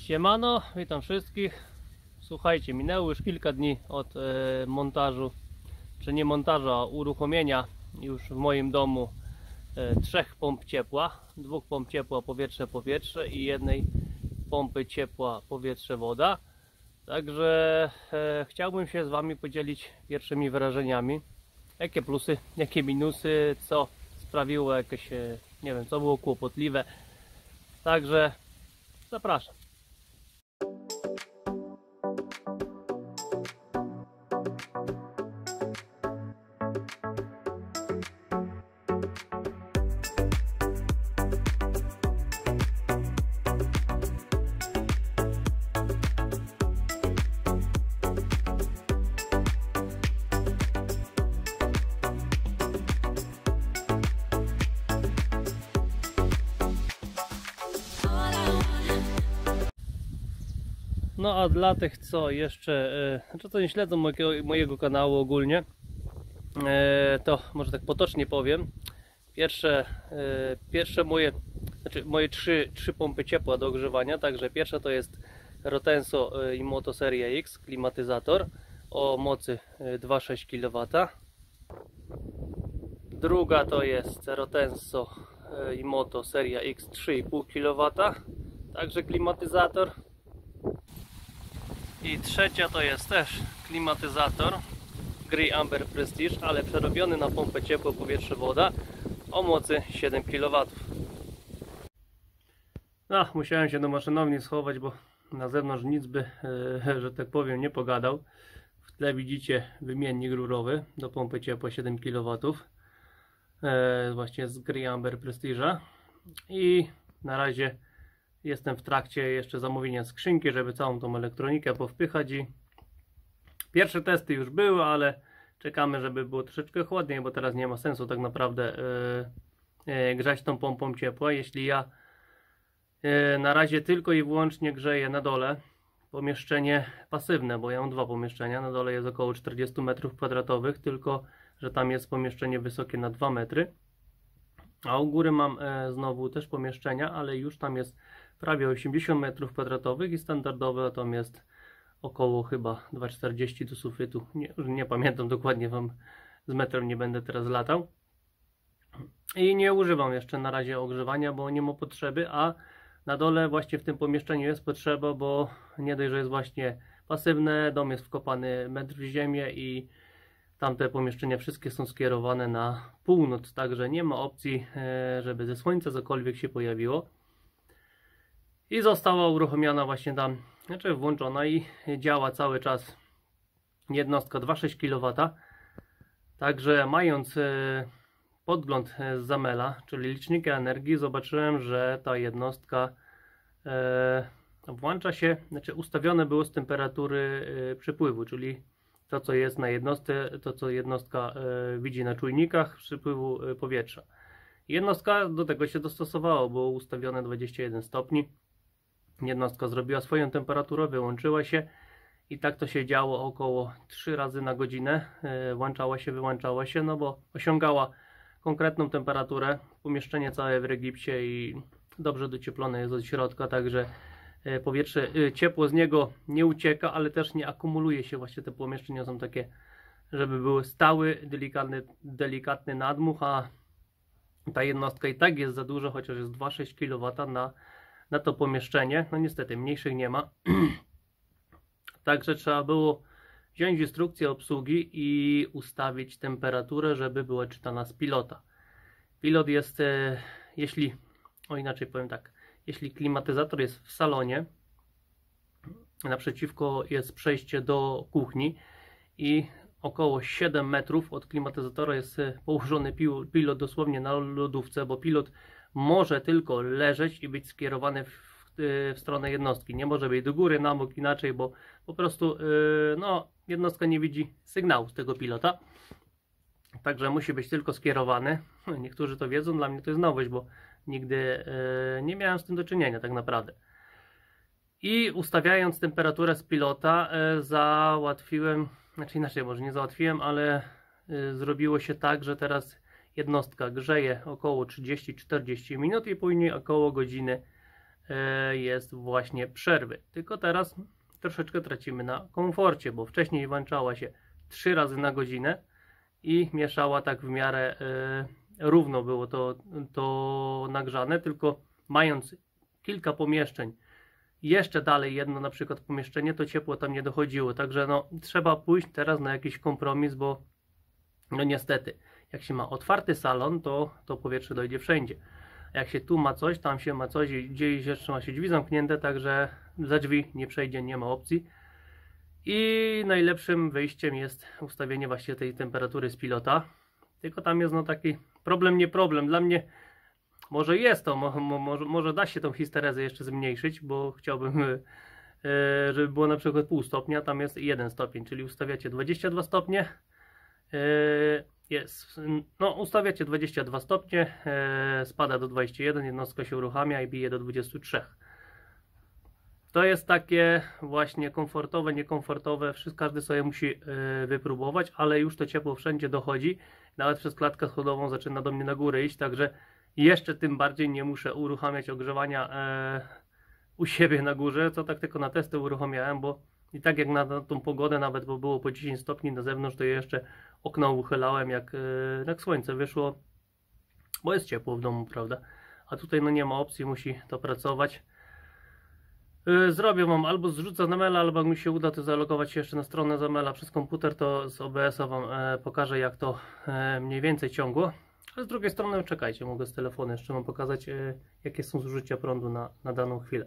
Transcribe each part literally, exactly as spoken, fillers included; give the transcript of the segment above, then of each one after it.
Siemano, witam wszystkich. Słuchajcie, minęło już kilka dni od e, montażu, czy nie montażu, a uruchomienia już w moim domu e, trzech pomp ciepła, dwóch pomp ciepła powietrze-powietrze i jednej pompy ciepła powietrze-woda. Także e, chciałbym się z Wami podzielić pierwszymi wrażeniami. Jakie plusy, jakie minusy, co sprawiło jakieś, e, nie wiem, co było kłopotliwe. Także zapraszam. No a dla tych, co jeszcze, e, znaczy co nie śledzą mojego, mojego kanału ogólnie, e, to może tak potocznie powiem. Pierwsze, e, pierwsze moje, znaczy moje trzy, trzy pompy ciepła do ogrzewania. Także pierwsza to jest Rotenso e, Imoto Seria X klimatyzator o mocy dwa przecinek sześć kilowata. Druga to jest Rotenso e, Imoto Seria X trzy i pół kilowata, także klimatyzator. I trzecia to jest też klimatyzator Grey Amber Prestige, ale przerobiony na pompę ciepło powietrze-woda o mocy siedem kilowatów. No, musiałem się do maszynowni schować, bo na zewnątrz nic by, e, że tak powiem, nie pogadał. W tle widzicie wymiennik rurowy do pompy ciepła siedem kilowatów, e, właśnie z Grey Amber Prestige'a. I na razie jestem w trakcie jeszcze zamówienia skrzynki, żeby całą tą elektronikę powpychać. I pierwsze testy już były, ale czekamy, żeby było troszeczkę chłodniej, bo teraz nie ma sensu tak naprawdę yy, yy, grzać tą pompą ciepła. Jeśli ja yy, na razie tylko i wyłącznie grzeję na dole pomieszczenie pasywne, bo ja mam dwa pomieszczenia, na dole jest około czterdzieści metrów kwadratowych, tylko że tam jest pomieszczenie wysokie na dwa metry, a u góry mam yy, znowu też pomieszczenia, ale już tam jest prawie osiemdziesiąt metrów kwadratowych i standardowe tam jest około chyba dwa przecinek czterdzieści do sufitu. Nie, nie pamiętam dokładnie, wam z metrem nie będę teraz latał. I nie używam jeszcze na razie ogrzewania, bo nie ma potrzeby, a na dole właśnie w tym pomieszczeniu jest potrzeba, bo nie dość, że jest właśnie pasywne, dom jest wkopany metr w ziemię i tamte pomieszczenia wszystkie są skierowane na północ, także nie ma opcji, żeby ze słońca cokolwiek się pojawiło. I została uruchomiona właśnie tam, znaczy włączona i działa cały czas jednostka dwa przecinek sześć kilowata. Także mając podgląd z Zamela, czyli licznika energii, zobaczyłem, że ta jednostka włącza się, znaczy ustawione było z temperatury przypływu, czyli to co jest na jednostce, to co jednostka widzi na czujnikach przypływu powietrza. Jednostka do tego się dostosowała, było ustawione dwadzieścia jeden stopni. Jednostka zrobiła swoją temperaturę, wyłączyła się i tak to się działo około trzy razy na godzinę. Włączała się, wyłączała się, no bo osiągała konkretną temperaturę. Pomieszczenie całe w regipsie i dobrze docieplone jest od środka, także powietrze, ciepło z niego nie ucieka, ale też nie akumuluje się. Właśnie te pomieszczenia są takie, żeby były stały, delikatny, delikatny nadmuch, a ta jednostka i tak jest za dużo, chociaż jest dwa przecinek sześć kilowata na na to pomieszczenie. No niestety mniejszych nie ma. Także trzeba było wziąć instrukcję obsługi i ustawić temperaturę, żeby była czytana z pilota. Pilot jest, e, jeśli, o inaczej powiem tak, jeśli klimatyzator jest w salonie, naprzeciwko jest przejście do kuchni i około siedem metrów od klimatyzatora jest położony pilot dosłownie na lodówce, bo pilot może tylko leżeć i być skierowany w, w stronę jednostki. Nie może być do góry, na bok, inaczej, bo po prostu yy, no, jednostka nie widzi sygnału z tego pilota. Także musi być tylko skierowany. Niektórzy to wiedzą, dla mnie to jest nowość, bo nigdy yy, nie miałem z tym do czynienia tak naprawdę. I ustawiając temperaturę z pilota yy, załatwiłem, znaczy inaczej może nie załatwiłem, ale yy, zrobiło się tak, że teraz jednostka grzeje około trzydzieści czterdzieści minut i później około godziny e, jest właśnie przerwy. Tylko teraz troszeczkę tracimy na komforcie, bo wcześniej włączała się trzy razy na godzinę i mieszała tak w miarę e, równo było to, to nagrzane, tylko mając kilka pomieszczeń, jeszcze dalej jedno na przykład pomieszczenie, to ciepło tam nie dochodziło, także no trzeba pójść teraz na jakiś kompromis, bo no niestety, jak się ma otwarty salon, to to powietrze dojdzie wszędzie. A jak się tu ma coś, tam się ma coś i gdzieś jeszcze ma się drzwi zamknięte, także za drzwi nie przejdzie, nie ma opcji. I najlepszym wyjściem jest ustawienie właśnie tej temperatury z pilota. Tylko tam jest no taki problem, nie problem. Dla mnie może jest to, mo, mo, może, może da się tą histerezę jeszcze zmniejszyć, bo chciałbym, e, żeby było na przykład pół stopnia, tam jest jeden stopień, czyli ustawiacie dwadzieścia dwa stopnie. E, jest, no ustawiacie dwadzieścia dwa stopnie, e, spada do dwudziestu jeden, jednostka się uruchamia i bije do dwudziestu trzech. To jest takie właśnie komfortowe, niekomfortowe, wszystko, każdy sobie musi e, wypróbować, ale już to ciepło wszędzie dochodzi, nawet przez klatkę schodową zaczyna do mnie na górę iść, także jeszcze tym bardziej nie muszę uruchamiać ogrzewania e, u siebie na górze, co tak tylko na testy uruchamiałem, bo i tak jak na, na tą pogodę, nawet bo było po dziesięć stopni na zewnątrz, to ja jeszcze okno uchylałem, jak, e, jak słońce wyszło, bo jest ciepło w domu, prawda? A tutaj no nie ma opcji, musi to pracować. E, zrobię wam albo zrzucę na maila, albo jak mi się uda, to zalogować się jeszcze na stronę z maila przez komputer, to z O B S a wam e, pokażę, jak to e, mniej więcej ciągło. Ale z drugiej strony, czekajcie, mogę z telefonu jeszcze wam pokazać, e, jakie są zużycia prądu na, na daną chwilę.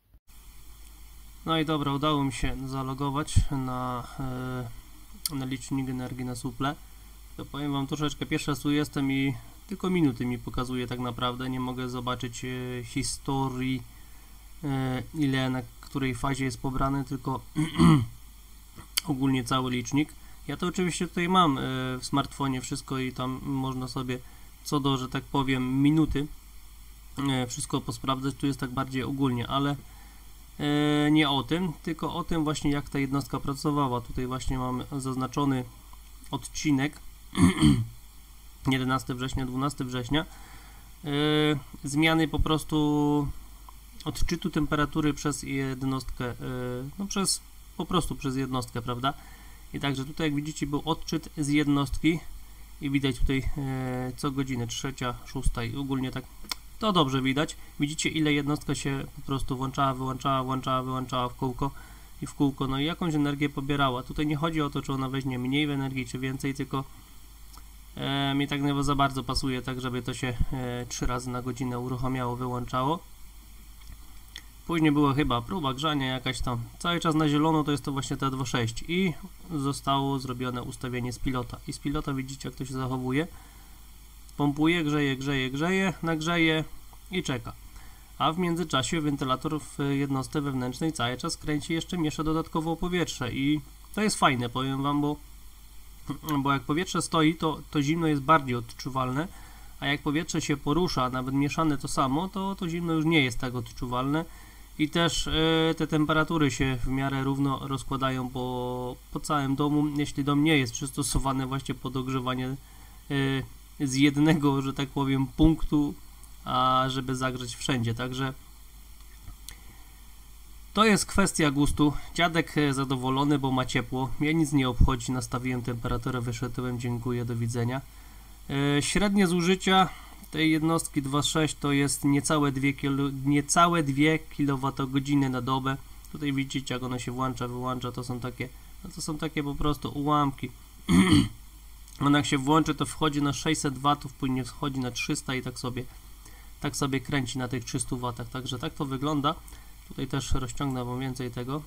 No i dobra, udało mi się zalogować na, e, na licznik energii na suple. To powiem wam troszeczkę, pierwszy raz tu jestem i tylko minuty mi pokazuje tak naprawdę. Nie mogę zobaczyć e, historii, e, ile na której fazie jest pobrany, tylko ogólnie cały licznik. Ja to oczywiście tutaj mam e, w smartfonie wszystko i tam można sobie co do, że tak powiem, minuty e, wszystko posprawdzać. Tu jest tak bardziej ogólnie, ale e, nie o tym, tylko o tym właśnie, jak ta jednostka pracowała. Tutaj właśnie mam zaznaczony odcinek jedenastego września, dwunastego września. E, zmiany po prostu odczytu temperatury przez jednostkę, e, no przez po prostu przez jednostkę, prawda? I także tutaj, jak widzicie, był odczyt z jednostki i widać tutaj e, co godzinę, trzecia, szósta i ogólnie tak to dobrze widać. Widzicie, ile jednostka się po prostu włączała, wyłączała, włączała, wyłączała w kółko i w kółko, no i jakąś energię pobierała. Tutaj nie chodzi o to, czy ona weźmie mniej energii, czy więcej, tylko e, mi tak nie za bardzo pasuje, tak żeby to się e, trzy razy na godzinę uruchamiało, wyłączało. Później była chyba próba grzania jakaś tam. Cały czas na zielono to jest to właśnie T dwa sześć i zostało zrobione ustawienie z pilota. I z pilota widzicie, jak to się zachowuje. Pompuje, grzeje, grzeje, grzeje, nagrzeje i czeka. A w międzyczasie wentylator w jednostce wewnętrznej cały czas kręci, jeszcze miesza dodatkowo powietrze i to jest fajne, powiem wam, bo, bo jak powietrze stoi, to, to zimno jest bardziej odczuwalne, a jak powietrze się porusza, nawet mieszane to samo, to to zimno już nie jest tak odczuwalne. I też y, te temperatury się w miarę równo rozkładają po, po całym domu, jeśli dom nie jest przystosowany właśnie pod ogrzewanie y, z jednego, że tak powiem, punktu, a żeby zagrzać wszędzie. Także to jest kwestia gustu. Dziadek zadowolony, bo ma ciepło. Mnie nic nie obchodzi, nastawiłem temperaturę, wyszedłem, dziękuję, do widzenia. Y, średnie zużycia tej jednostki dwa sześć to jest niecałe dwie, niecałe dwie kilowatogodziny na dobę. Tutaj widzicie, jak ono się włącza, wyłącza, to są takie, no to są takie po prostu ułamki. Ona jak się włączy, to wchodzi na sześćset watów, później wchodzi na trzysta i tak sobie tak sobie kręci na tych trzystu watach. Także tak to wygląda. Tutaj też rozciągnę wam więcej tego.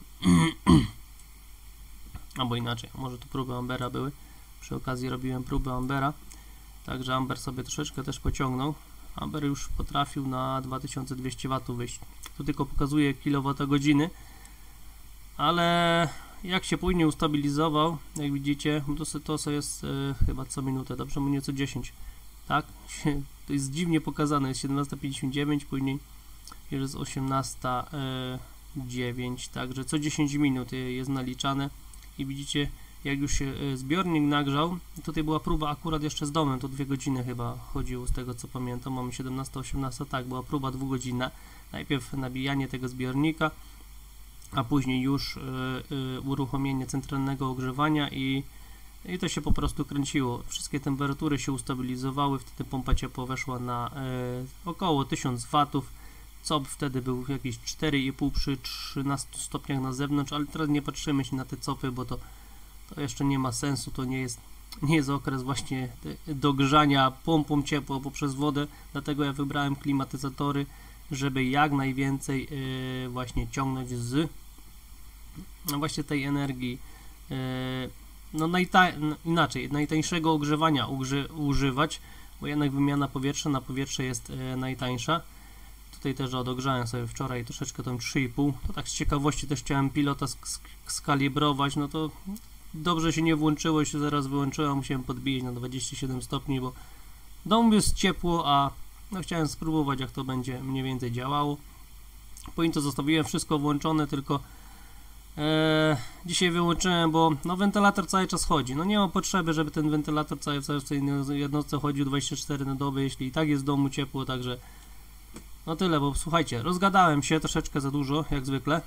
Albo inaczej, może tu próby Ambera były. Przy okazji robiłem próbę Ambera. Także Amber sobie troszeczkę też pociągnął. Amber już potrafił na dwa tysiące dwieście watów wyjść. Tu tylko pokazuje kilowatogodziny, ale jak się później ustabilizował, jak widzicie, to, to co jest e, chyba co minutę, dobrze mu nie co dziesięć, tak? To jest dziwnie pokazane, jest siedemnasta pięćdziesiąt dziewięć, później jest osiemnasta dziewięć, także co dziesięć minut jest naliczane i widzicie, jak już się zbiornik nagrzał. Tutaj była próba akurat jeszcze z domem, to dwie godziny chyba chodziło, z tego co pamiętam, mamy siedemnaście osiemnaście, tak, była próba dwugodzinna, Najpierw nabijanie tego zbiornika, a później już y, y, uruchomienie centralnego ogrzewania i, i to się po prostu kręciło. Wszystkie temperatury się ustabilizowały, wtedy pompa ciepła weszła na y, około tysiąc watów. C O P wtedy był jakieś cztery i pół przy trzynastu stopniach na zewnątrz, ale teraz nie patrzymy się na te copy, bo to, to jeszcze nie ma sensu, to nie jest, nie jest okres właśnie dogrzania pompą ciepła poprzez wodę, dlatego ja wybrałem klimatyzatory, żeby jak najwięcej yy, właśnie ciągnąć z no właśnie tej energii, yy, no najta no inaczej, najtańszego ogrzewania uży używać, bo jednak wymiana powietrza na powietrze jest yy, najtańsza. Tutaj też odogrzałem sobie wczoraj troszeczkę tą trzy i pół, to tak z ciekawości też chciałem pilota sk skalibrować, no to dobrze się nie włączyło, się zaraz wyłączyłem, musiałem podbijać na dwadzieścia siedem stopni, bo w domu jest ciepło, a no chciałem spróbować, jak to będzie mniej więcej działało. Później to zostawiłem wszystko włączone, tylko e, dzisiaj wyłączyłem, bo no wentylator cały czas chodzi, no nie ma potrzeby, żeby ten wentylator cały czas w tej jednostce chodził dwadzieścia cztery na dobę, jeśli i tak jest w domu ciepło, także no tyle, bo słuchajcie, rozgadałem się troszeczkę za dużo, jak zwykle.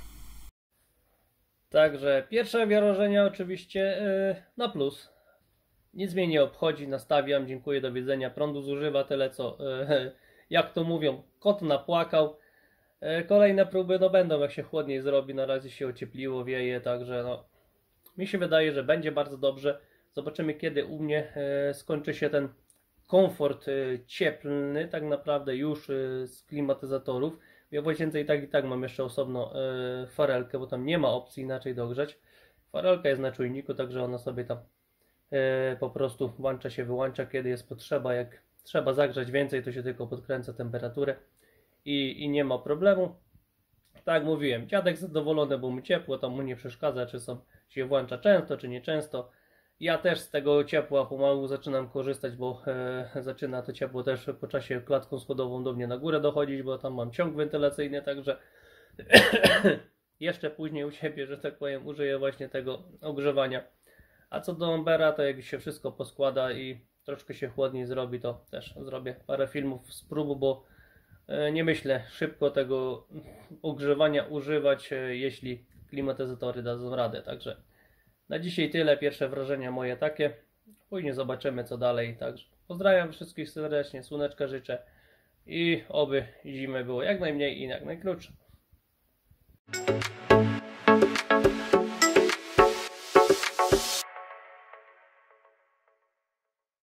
Także pierwsze wrażenia oczywiście yy, na plus. Nic mnie nie obchodzi, nastawiam, dziękuję, do widzenia. Prądu zużywa tyle co, yy, jak to mówią, kot napłakał. Yy, kolejne próby no będą, jak się chłodniej zrobi, na razie się ociepliło, wieje, także no mi się wydaje, że będzie bardzo dobrze. Zobaczymy, kiedy u mnie yy, skończy się ten komfort y, cieplny, tak naprawdę już y, z klimatyzatorów. Ja w łazience i tak i tak mam jeszcze osobno y, farelkę, bo tam nie ma opcji inaczej dogrzać. Farelka jest na czujniku, także ona sobie tam y, po prostu włącza się, wyłącza, kiedy jest potrzeba. Jak trzeba zagrzać więcej, to się tylko podkręca temperaturę i, i nie ma problemu. Tak jak mówiłem, dziadek zadowolony, bo mu ciepło, tam mu nie przeszkadza, czy są, się włącza często, czy nieczęsto. Ja też z tego ciepła pomału zaczynam korzystać, bo e, zaczyna to ciepło też po czasie klatką schodową do mnie na górę dochodzić, bo tam mam ciąg wentylacyjny, także jeszcze później u siebie, że tak powiem, użyję właśnie tego ogrzewania. A co do Ambera, to jak się wszystko poskłada i troszkę się chłodniej zrobi, to też zrobię parę filmów z próbu, bo e, nie myślę szybko tego ogrzewania używać, e, jeśli klimatyzatory dadzą radę, także na dzisiaj tyle, pierwsze wrażenia moje takie, później zobaczymy co dalej, także pozdrawiam wszystkich serdecznie, słoneczka życzę i oby zimy było jak najmniej i jak najkrótsze.